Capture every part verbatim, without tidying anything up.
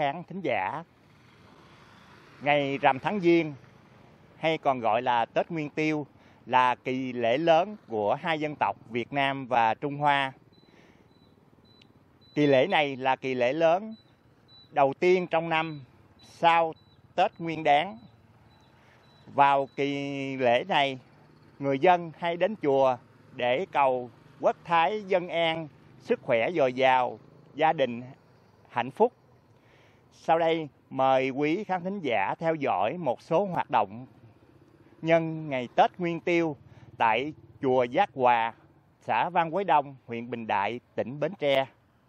khán thính giả. Ngày rằm tháng Giêng hay còn gọi là Tết Nguyên Tiêu là kỳ lễ lớn của hai dân tộc Việt Nam và Trung Hoa. Kỳ lễ này là kỳ lễ lớn đầu tiên trong năm sau Tết Nguyên Đán. Vào kỳ lễ này, người dân hay đến chùa để cầu quốc thái dân an, sức khỏe dồi dào, gia đình hạnh phúc. Sau đây mời quý khán thính giả theo dõi một số hoạt động nhân ngày Tết Nguyên Tiêu tại chùa Giác Hòa, xã Văn Quế Đông, huyện Bình Đại, tỉnh Bến Tre.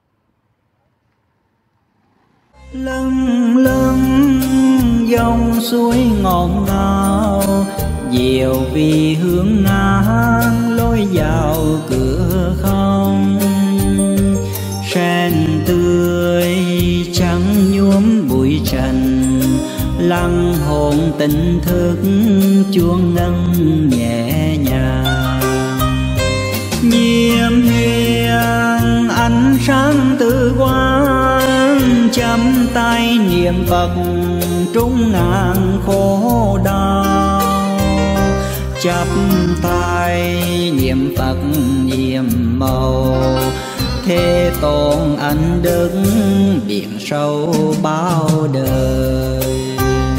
Lâng lâng dòng suối ngọt ngào, diệu vì hướng ngang lối vào cửa không. Sen tươi trắng nhuốm bụi trần, lăng hồn tỉnh thức chuông ngân nhẹ nhàng. Nhiệm hiền ánh sáng từ quang, chăm tay niệm Phật trúng ngàn khổ đau. Chắp tay niệm Phật nhiệm màu, Thế Tôn anh đức biển sâu bao đời.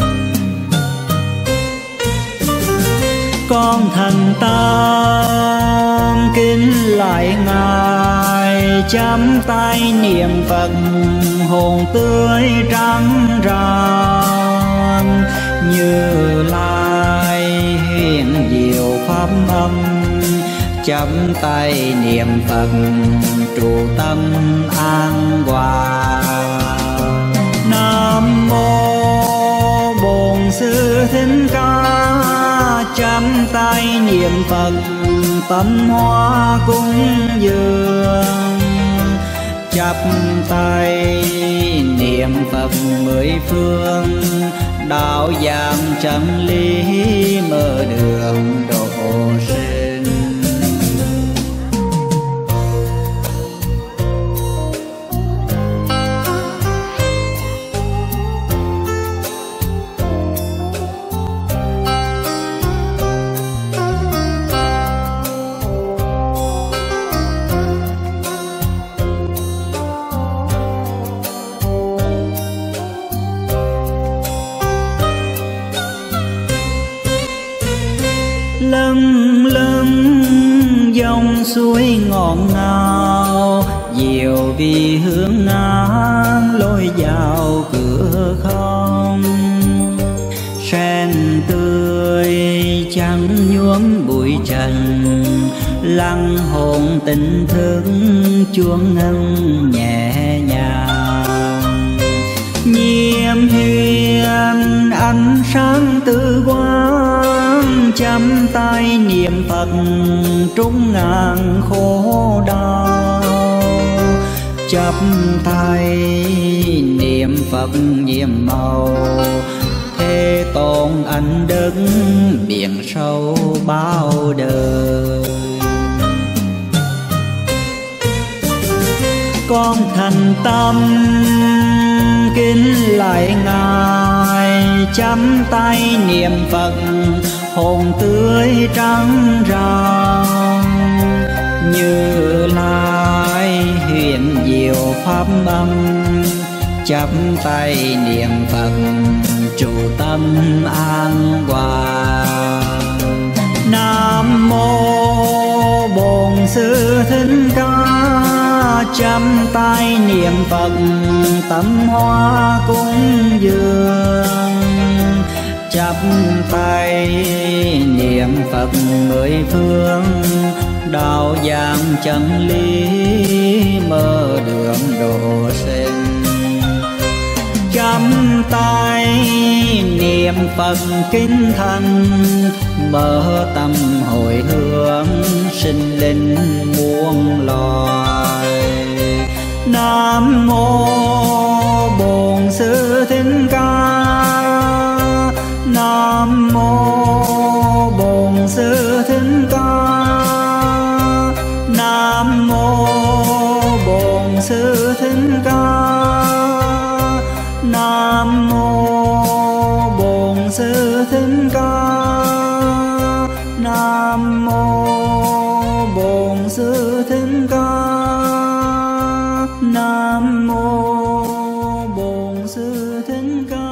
Con thành tâm kính lại Ngài, chắp tay niệm Phật hồn tươi trắng rạng. Như Lai huyền diệu pháp âm, chắp tay niệm Phật trụ tâm an hòa. Nam mô Bổn Sư Thích Ca, chắp tay niệm Phật tâm hoa cúng dường. Chắp tay niệm Phật mười phương, đạo giảng chân lý mở đường độ sinh. Lâng lâng dòng suối ngọt ngào, diệu vì hướng ngang lối vào cửa không. Sen tươi trắng nhuốm bụi trần, lăng hồn tỉnh thức chuông ngân nhẹ nhàng. Nhiệm hiền ánh sáng từ quang, chăm tay niệm Phật trúng ngàn khổ đau. Chắp tay niệm Phật nhiệm màu, Thế Tôn anh đức biển sâu bao đời. Con thành tâm kính lại Ngài, chắp tay niệm Phật hồn tươi trắng rạng. Như Lai huyền diệu pháp âm, chắp tay niệm Phật trụ tâm an hòa. Nam mô Bổn Sư Thích Ca, chắp tay niệm Phật tâm hoa cúng dường. Chắp tay niệm Phật mười phương, đạo giảng chân lý mở đường độ sinh. Chắp tay niệm Phật kính thành, mở tâm hồi hướng sinh linh muôn loài. Nam mô Bổn Sư Thích Ca, Nam mô Bổn Sư Thích Ca, Nam mô Bổn Sư Thích Ca, Nam mô Bổn Sư Thích Ca. Nam mô Bổn Sư Thích Ca. Nam mô Bổn Sư Thích Ca.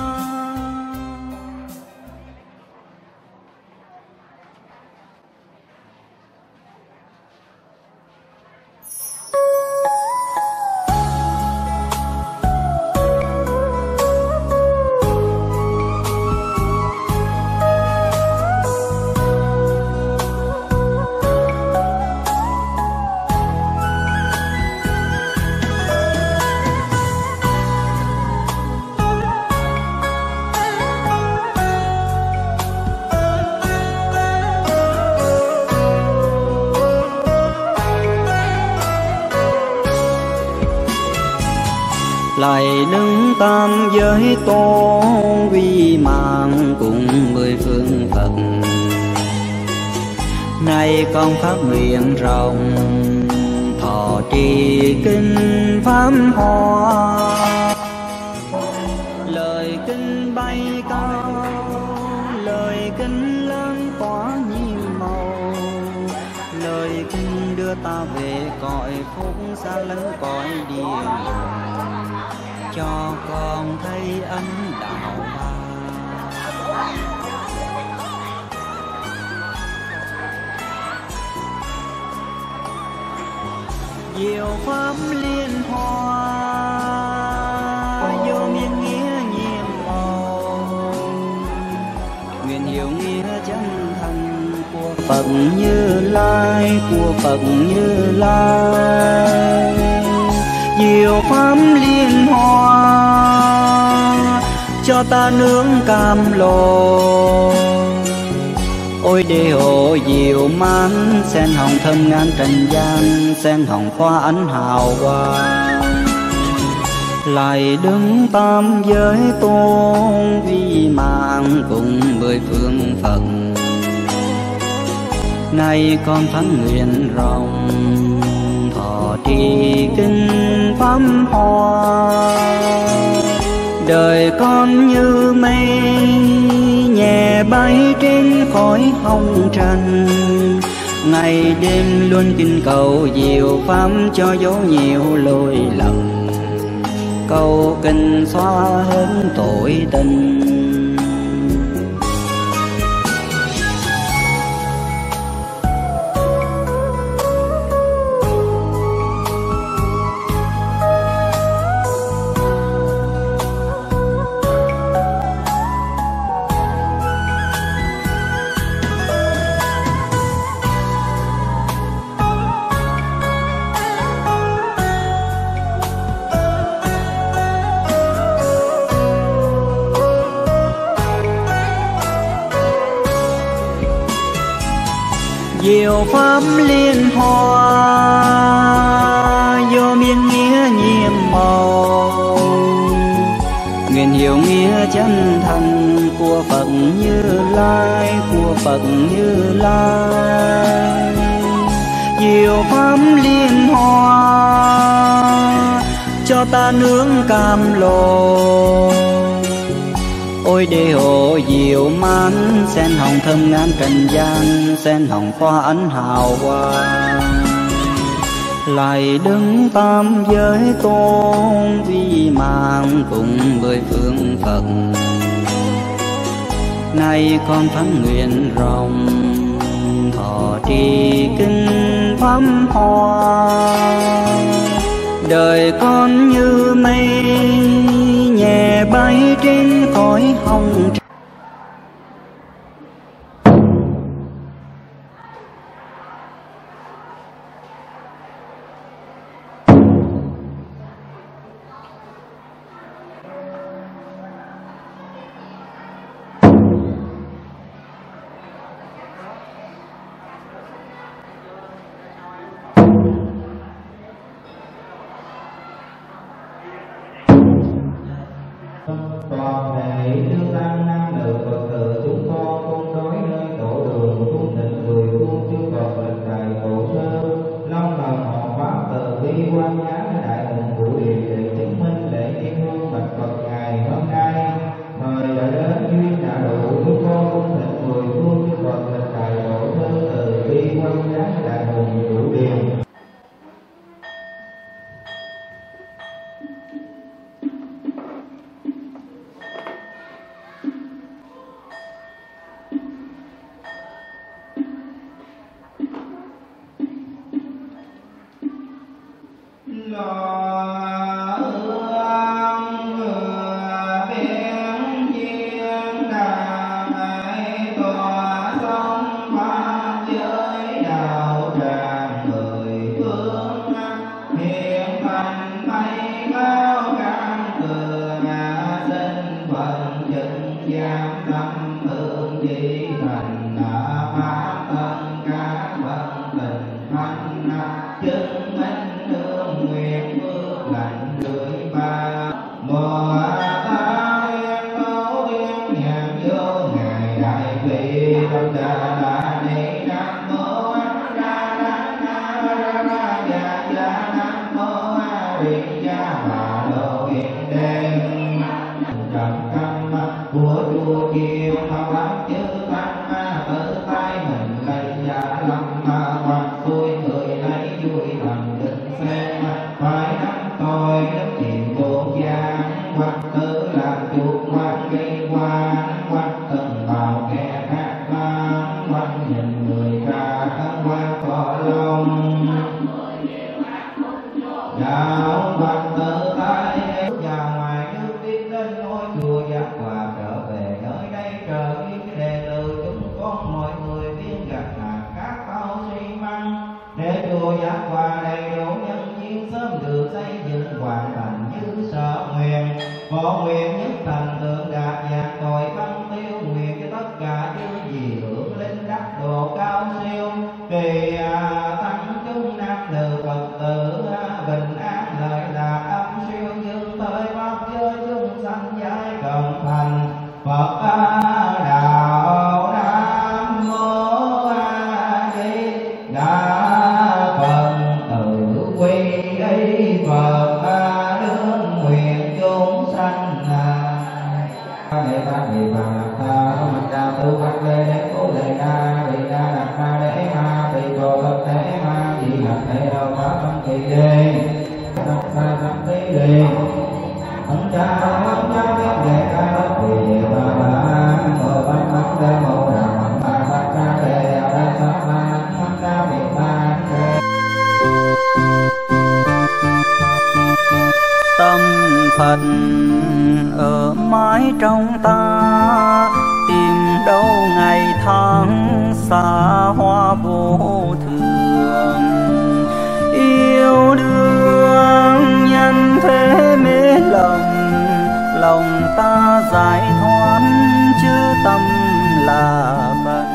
Lại đứng tam giới tôn vi mạng cùng mười phương Phật. Nay con phát nguyện rộng thọ trì kinh pháp hoa. Lời kinh bay cao, lời kinh lớn tỏa nhiệm màu. Lời kinh đưa ta về cõi phúc xa lẫn cõi địa, cho con thấy ánh đạo ba. Diệu pháp liên hoa vô miên nghĩa nhiệm màu. Nguyện hiểu nghĩa chân thành của Phật Như Lai, của Phật Như Lai. Diệu pháp liên hoa cho ta nương cam lồ. Ôi đề hộ diệu mãn, sen hồng thơm ngàn trần gian, sen hồng hoa ánh hào quang. Lại đứng tam giới tôn vi mạng cùng mười phương Phật. Nay con phán nguyện rộng thọ trì kinh pháp hoa. Đời con như mây nhẹ bay trên cõi hồng trần. Ngày đêm luôn kinh cầu diệu pháp cho dấu nhiều lỗi lầm. Cầu kinh xóa hết tội tình. Diệu pháp liên hoa vô miên nghĩa nhiệm màu. Nguyện hiểu nghĩa chân thành của Phật Như Lai, của Phật Như Lai. Diệu pháp liên hoa cho ta nương cam lồ. Ôi đề hộ diệu mãn, sen hồng thơm ngàn trần gian, sen hồng hoa ánh hào quang. Lại đứng tam giới tôn vi mạng cùng mười phương Phật. Nay con phán nguyện rộng thọ trì kinh pháp hoa. Đời con như mây nhẹ bay trên cõi hồng. Toàn thể Đức Tăng Nam giam tâm hương di thành pháp ân các bậc tình thanh chứng minh hương nguyện phước lành gửi ba mùa ta yên báo yên nhàn vô ngày đại vị tâm đà la ni nam mô a ra ra na ra ra ya ya nam mô a di đà bà lô yên đêm trầm căm của chùa chiều thao lắm chữ thanh tự tay mình lấy giả lâm hoặc tôi người lấy vui bằng định xem phải nắm tôi đất chìm vô gian hoặc tự làm chuột hoặc gây quan hoặc từng vào kẻ khác mang hoặc nhìn người khác quan có lòng đạo hoặc tự tay nhà ngoài nước tiến đến ngôi chùa giác hòa trở về nơi đây trở biết đề từ chúng con mọi người tiên gặt hạt các bao xi măng để chùa giác hòa đầy đủ nhân viên sớm được xây dựng hoàn thành như sở nguyện có nguyện nhất thành thượng đạt dạng tội băng tiêu nguyện cho tất cả những gì hưởng linh đắc độ cao siêu kỳ à, tăng chúng nam nữ phật tử à, bình an lợi lạc âm siêu dương thời pháp giới chúng sanh giải cộng thành Phật a đạo nam mô a di đà phật tử quy y Phật a đương nguyện chúng sanh đệ ta đề bà ta có mặt đa tu bát lê để cố lệ đa đề đa đạt ma để ma tỳ cô tập thế ma di lập thế đâu pháp tâm kỳ đê tập sa tập tí đê ấn cha ấn cha biết đề ca lớp vì bà bà mơ bát bát đê mô đà mặn bà bát ca đề đa sa ma mắt ca bị ba tâm Phật ở mãi trong ta tìm đâu ngày tháng xa hoa vô thường yêu đương nhân thế mê lòng lòng ta giải thoát chứ tâm là Phật